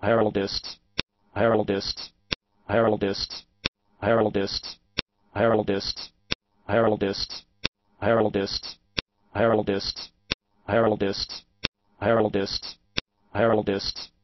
heraldists, heraldists, heraldists, heraldists, heraldists, heraldists, heraldists, heraldists, heraldists, heraldists, heraldists,